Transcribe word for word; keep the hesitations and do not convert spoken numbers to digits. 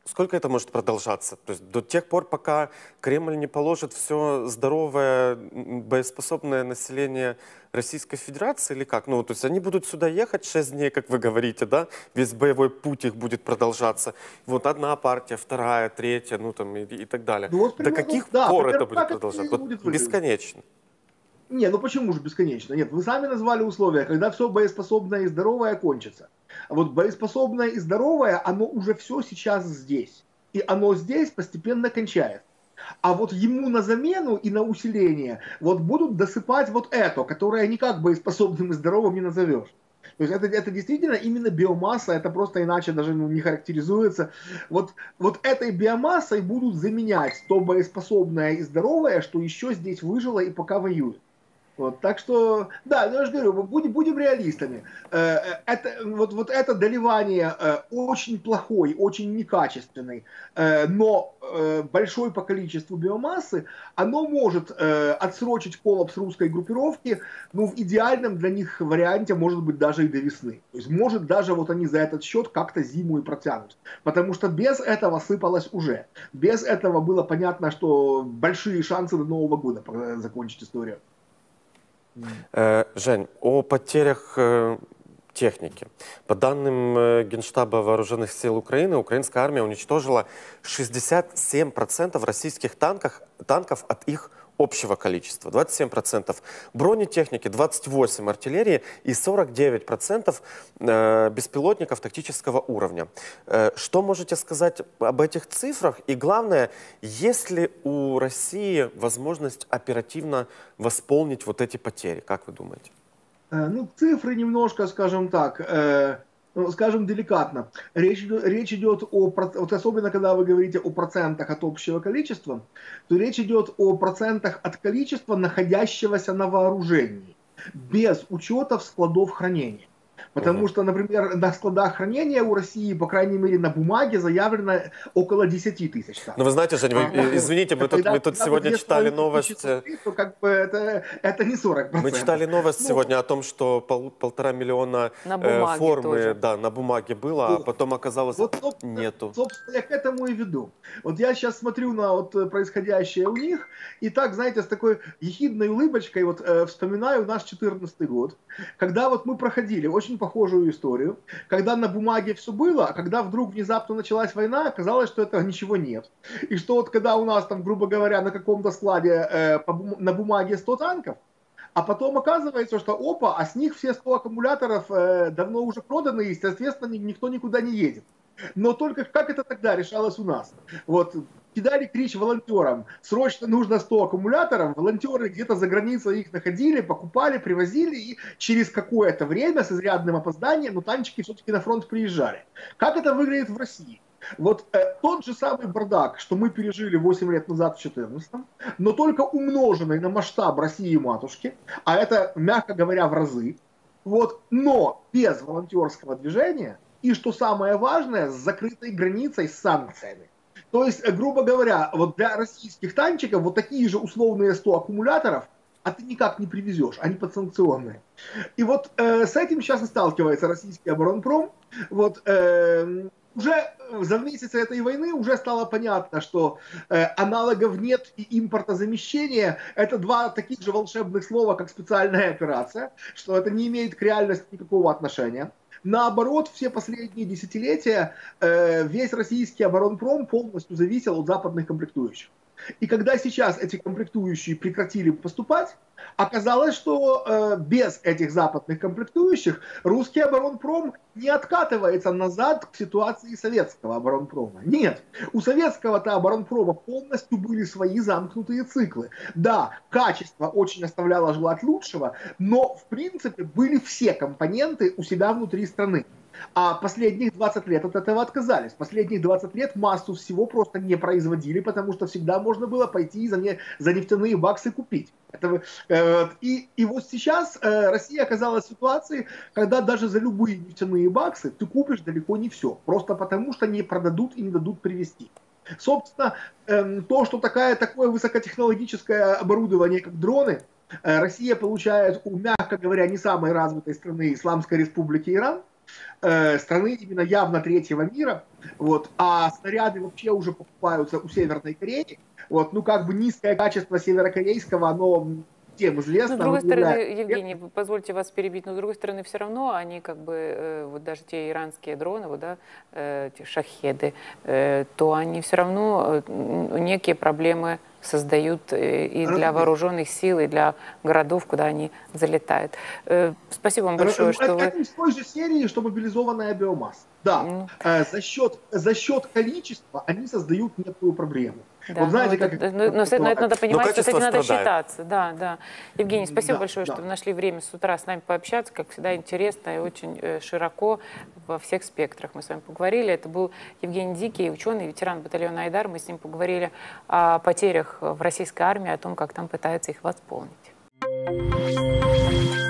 сколько это может продолжаться? То есть до тех пор, пока Кремль не положит все здоровое, м, боеспособное население Российской Федерации или как? Ну, то есть они будут сюда ехать шесть дней, как вы говорите, да? Весь боевой путь их будет продолжаться. Вот одна партия, вторая, третья, ну там и, и так далее. Ну вот До примерно, каких да, пор это примерно будет так это продолжаться? и Вот будет выглядеть. бесконечно. Не, ну почему же бесконечно? Нет, вы сами назвали условия, когда все боеспособное и здоровое кончится. А вот боеспособное и здоровое, оно уже все сейчас здесь. И оно здесь постепенно кончается. А вот ему на замену и на усиление вот будут досыпать вот это, которое никак боеспособным и здоровым не назовешь. То есть это, это действительно именно биомасса, это просто иначе даже ну, не характеризуется. Вот, вот этой биомассой будут заменять то боеспособное и здоровое, что еще здесь выжило и пока воюет. Вот, так что, да, ну, я же говорю, будем, будем реалистами. Это, вот, вот это доливание очень плохой, очень некачественный, но большой по количеству биомассы, оно может отсрочить коллапс русской группировки, ну, в идеальном для них варианте, может быть, даже и до весны. То есть, может, даже вот они за этот счет как-то зиму и протянут. Потому что без этого сыпалось уже. Без этого было понятно, что большие шансы до Нового года закончить историю. Э, Жень, о потерях э, техники. По данным э, Генштаба Вооруженных сил Украины, украинская армия уничтожила шестьдесят семь процентов российских танков, танков от их общего количества. двадцать семь процентов бронетехники, двадцать восемь процентов артиллерии и сорок девять процентов э, беспилотников тактического уровня. Э, что можете сказать об этих цифрах? И главное, есть ли у России возможность оперативно восполнить вот эти потери? Как вы думаете? Ну, цифры немножко, скажем так, э, ну, скажем деликатно. Речь, речь идет о, вот особенно когда вы говорите о процентах от общего количества, то речь идет о процентах от количества находящегося на вооружении, без учета складов хранения. Потому Угу. что, например, на складах хранения у России, по крайней мере, на бумаге заявлено около десяти тысяч танков. Ну, вы знаете, Жень, вы, А, извините, мы тут, когда, мы тут когда сегодня читали новость... числоты, то как бы это, это не сорок процентов. Мы читали новость ну, сегодня о том, что пол, полтора миллиона на э, бумаге формы тоже. да, на бумаге было, а Вот. потом оказалось Вот, собственно, нету. собственно, я к этому и веду. Вот я сейчас смотрю на вот происходящее у них, и так, знаете, с такой ехидной улыбочкой вот э, вспоминаю наш четырнадцатый год, когда вот мы проходили очень похожую историю, когда на бумаге все было, а когда вдруг внезапно началась война, оказалось, что этого ничего нет. И что вот когда у нас там, грубо говоря, на каком-то складе э, по бум- на бумаге сто танков, а потом оказывается, что опа, а с них все сто аккумуляторов э, давно уже проданы, и, соответственно, никто никуда не едет. Но только как это тогда решалось у нас? Вот кидали крич волонтерам, срочно нужно сто аккумуляторов, волонтеры где-то за границей их находили, покупали, привозили, и через какое-то время с изрядным опозданием, но танчики все-таки на фронт приезжали. Как это выглядит в России? Вот э, тот же самый бардак, что мы пережили восемь лет назад в четырнадцатом, но только умноженный на масштаб России-матушки, а это, мягко говоря, в разы, вот, но без волонтерского движения, и, что самое важное, с закрытой границей, с санкциями. То есть, грубо говоря, вот для российских танчиков вот такие же условные сто аккумуляторов, а ты никак не привезешь, они подсанкционные. И вот э, с этим сейчас и сталкивается российский оборонпром. Вот, э, уже за месяцы этой войны уже стало понятно, что э, аналогов нет и импортозамещение – это два таких же волшебных слова, как специальная операция, что это не имеет к реальности никакого отношения. Наоборот, все последние десятилетия э, весь российский оборонпром полностью зависел от западных комплектующих. И когда сейчас эти комплектующие прекратили поступать, оказалось, что э, без этих западных комплектующих русский оборонпром не откатывается назад к ситуации советского оборонпрома. Нет, у советского-то оборонпрома полностью были свои замкнутые циклы. Да, качество очень оставляло желать лучшего, но в принципе были все компоненты у себя внутри страны. А последних двадцать лет от этого отказались. Последних двадцать лет массу всего просто не производили, потому что всегда можно было пойти за, не, за нефтяные баксы купить. Это, э, и, и вот сейчас э, Россия оказалась в ситуации, когда даже за любые нефтяные баксы ты купишь далеко не все. Просто потому, что не продадут и не дадут привезти. Собственно, э, то, что такая, такое высокотехнологическое оборудование, как дроны, э, Россия получает у, мягко говоря, не самой развитой страны Исламской Республики Иран. э, страны именно явно третьего мира, вот, а снаряды вообще уже покупаются у Северной Кореи, вот, ну как бы низкое качество северокорейского, оно всем известно. Но, с другой оно стороны, является... Евгений, вы позвольте вас перебить, но с другой стороны, все равно они как бы, э, вот даже те иранские дроны, вот, да, э, те шахеды, э, то они все равно э, некие проблемы создают э, и для вооруженных сил, и для городов, куда они залетают. Э, спасибо вам большое, что это, вы... это из той же серии, что мобилизованная биомасса. Да, Ну, э, за, счет, за счет количества они создают некую проблему. да, Вот знаете, ну, как... это, но, но, но это надо понимать, что с этим надо страдает. считаться. Да, да. Евгений, спасибо Да, большое, да. что вы нашли время с утра с нами пообщаться. Как всегда, интересно и очень э, широко во всех спектрах мы с вами поговорили. Это был Евгений Дикий, ученый, ветеран батальона «Айдар». Мы с ним поговорили о потерях в российской армии, о том, как там пытаются их восполнить.